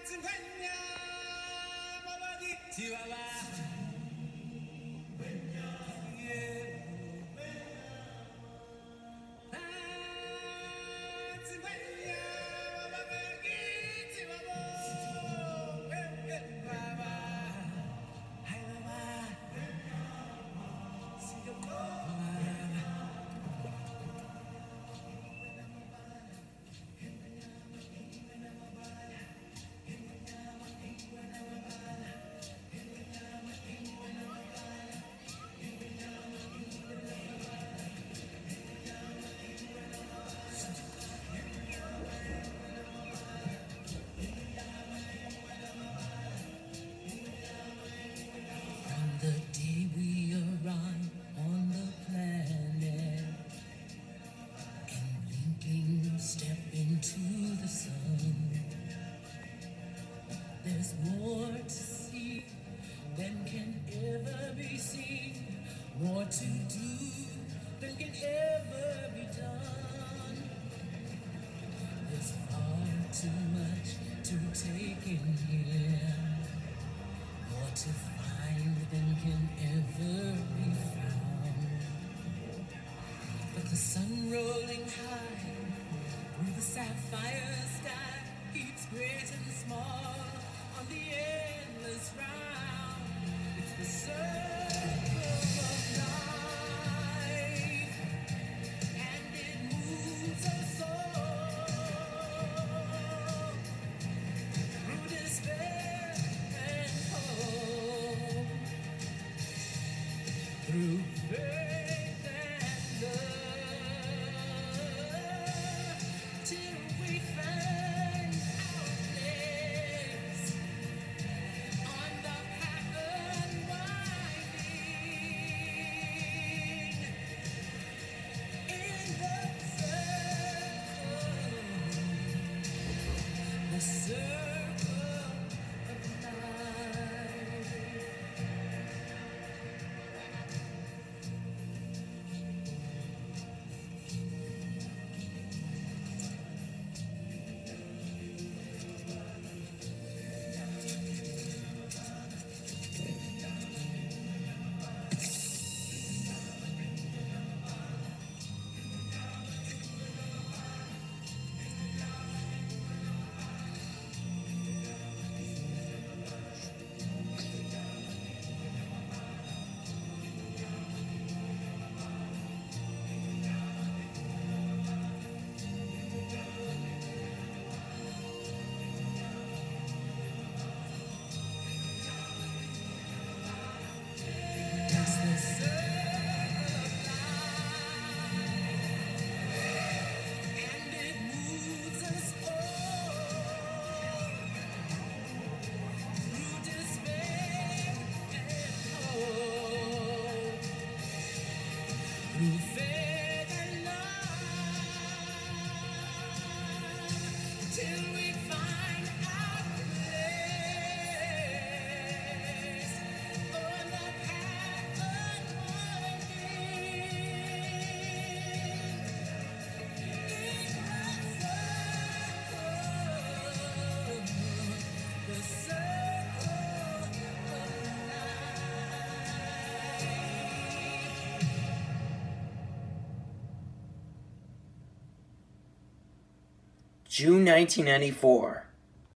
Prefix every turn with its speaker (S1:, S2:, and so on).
S1: There's more to see than can ever be seen, more to do than can ever be done. There's far too much to take in here, more to find than can ever be found. But the sun rolling high through the sapphire sky keeps great and small on the endless round. It's the circle of life, and it moves us all through despair and hope, through faith and love, till we find our place on the path unwinding in the circle of life. It's the circle of life, and it moves us all through despair and hope, through faith and love, till we find our place on the path unwinding in the circle of life.
S2: June 1994.